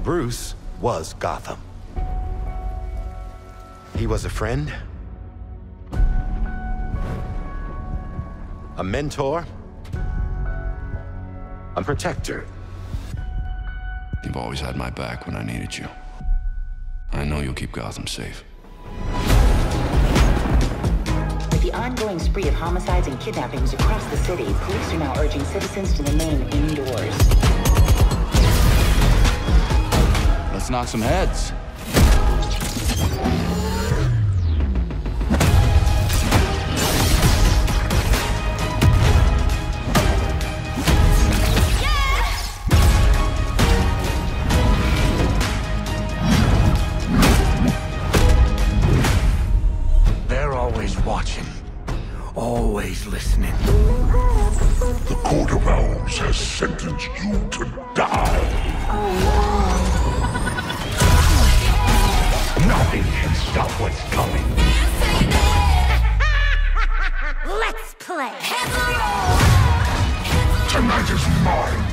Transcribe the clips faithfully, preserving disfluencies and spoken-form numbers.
Bruce was Gotham. He was a friend, a mentor, a protector. You've always had my back when I needed you. I know you'll keep Gotham safe. With the ongoing spree of homicides and kidnappings across the city, police are now urging citizens to remain indoors. Let's knock some heads. They're always watching, always listening. The Court of Owls has sentenced you to die. Nothing can stop what's coming. Let's play. Tonight is mine.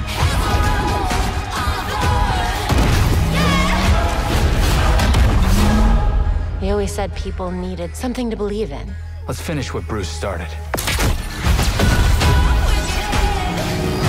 You always said people needed something to believe in. Let's finish what Bruce started.